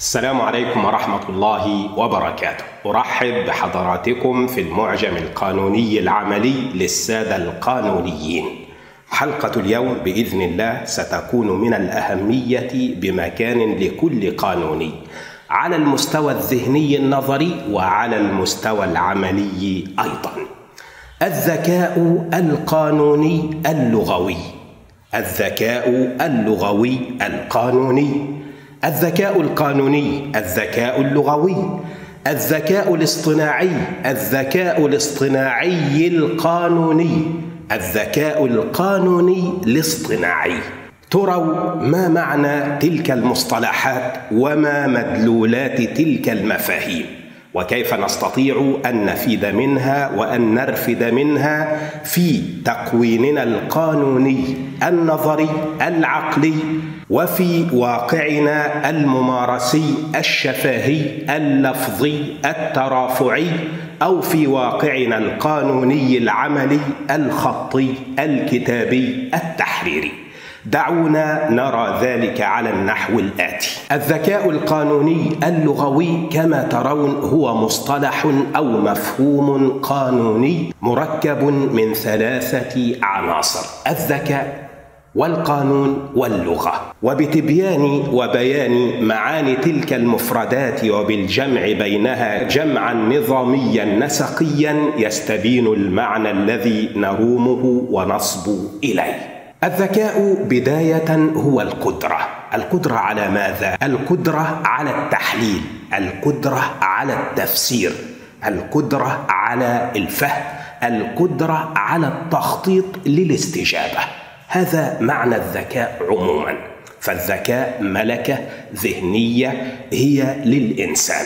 السلام عليكم ورحمة الله وبركاته. أرحب بحضراتكم في المعجم القانوني العملي للسادة القانونيين. حلقة اليوم بإذن الله ستكون من الأهمية بمكان لكل قانوني على المستوى الذهني النظري وعلى المستوى العملي أيضا. الذكاء القانوني اللغوي، الذكاء اللغوي القانوني، الذكاء القانوني، الذكاء اللغوي، الذكاء الاصطناعي، الذكاء الاصطناعي القانوني، الذكاء القانوني الاصطناعي. تروا ما معنى تلك المصطلحات وما مدلولات تلك المفاهيم، وكيف نستطيع أن نفيد منها وأن نرفد منها في تكويننا القانوني النظري العقلي، وفي واقعنا الممارسي الشفهي اللفظي الترافعي، أو في واقعنا القانوني العملي الخطي الكتابي التحريري. دعونا نرى ذلك على النحو الآتي. الذكاء القانوني اللغوي كما ترون هو مصطلح أو مفهوم قانوني مركب من 3 عناصر: الذكاء والقانون واللغة. وبتبيان وبيان معاني تلك المفردات وبالجمع بينها جمعا نظاميا نسقيا يستبين المعنى الذي نرومه ونصبو إليه. الذكاء بداية هو القدرة. القدرة على ماذا؟ القدرة على التحليل، القدرة على التفسير، القدرة على الفهم، القدرة على التخطيط للاستجابة. هذا معنى الذكاء عموما. فالذكاء ملكة ذهنية هي للإنسان،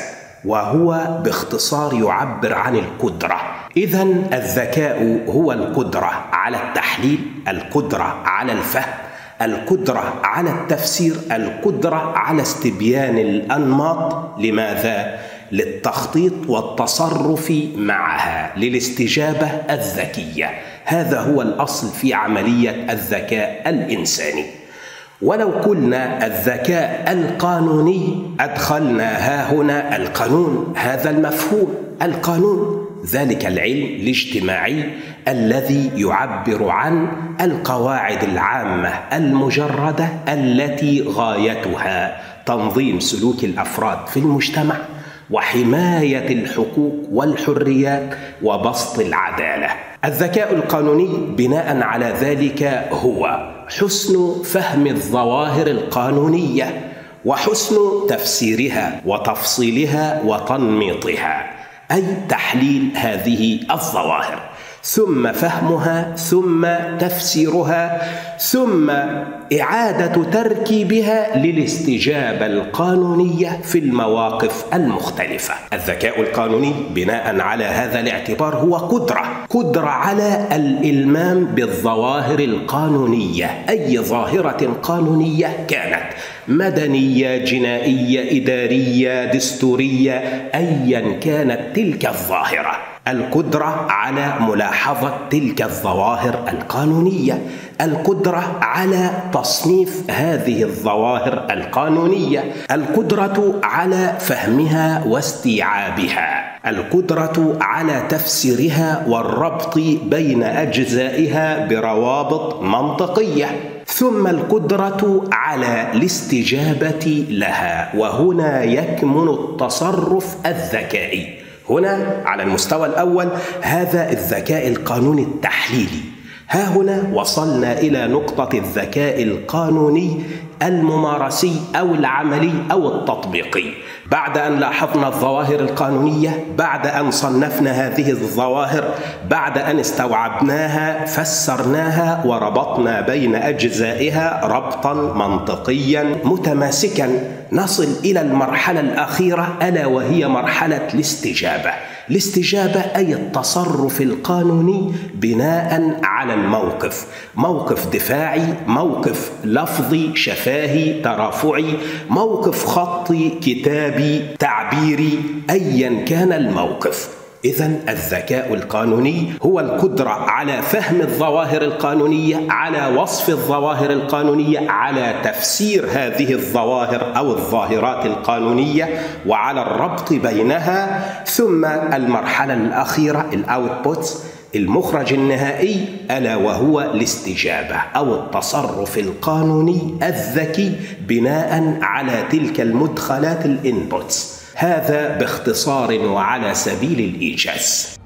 وهو باختصار يعبر عن القدرة. إذن الذكاء هو القدرة على التحليل، القدرة على الفهم، القدرة على التفسير، القدرة على استبيان الأنماط. لماذا؟ للتخطيط والتصرف معها، للاستجابة الذكية. هذا هو الأصل في عملية الذكاء الإنساني. ولو قلنا الذكاء القانوني أدخلنا ها هنا القانون، هذا المفهوم. القانون ذلك العلم الاجتماعي الذي يعبر عن القواعد العامة المجردة التي غايتها تنظيم سلوك الأفراد في المجتمع وحماية الحقوق والحريات وبسط العدالة. الذكاء القانوني بناء على ذلك هو حسن فهم الظواهر القانونية وحسن تفسيرها وتفصيلها وتنميطها، أي تحليل هذه الظواهر، ثم فهمها، ثم تفسيرها، ثم إعادة تركيبها للاستجابة القانونية في المواقف المختلفة. الذكاء القانوني بناء على هذا الاعتبار هو قدرة على الإلمام بالظواهر القانونية، أي ظاهرة قانونية كانت، مدنية، جنائية، إدارية، دستورية، أيا كانت تلك الظاهرة. القدرة على ملاحظة تلك الظواهر القانونية، القدرة على تصنيف هذه الظواهر القانونية، القدرة على فهمها واستيعابها، القدرة على تفسيرها والربط بين أجزائها بروابط منطقية، ثم القدرة على الاستجابة لها. وهنا يكمن التصرف الذكائي. هنا على المستوى الأول هذا الذكاء القانوني التحليلي. ها هنا وصلنا إلى نقطة الذكاء القانوني الممارسي أو العملي أو التطبيقي. بعد أن لاحظنا الظواهر القانونية، بعد أن صنفنا هذه الظواهر، بعد أن استوعبناها، فسرناها وربطنا بين أجزائها ربطا منطقيا متماسكا، نصل إلى المرحلة الأخيرة ألا وهي مرحلة الاستجابة. الاستجابة أي التصرف القانوني بناء على الموقف، موقف دفاعي، موقف لفظي شفاهي ترافعي، موقف خطي كتابي تعبيري، أيا كان الموقف. إذن الذكاء القانوني هو القدرة على فهم الظواهر القانونية، على وصف الظواهر القانونية، على تفسير هذه الظواهر أو الظاهرات القانونية، وعلى الربط بينها. ثم المرحلة الأخيرة الأوتبوت، المخرج النهائي، ألا وهو الاستجابة أو التصرف القانوني الذكي بناء على تلك المدخلات الانبوتس. هذا باختصار وعلى سبيل الإيجاز.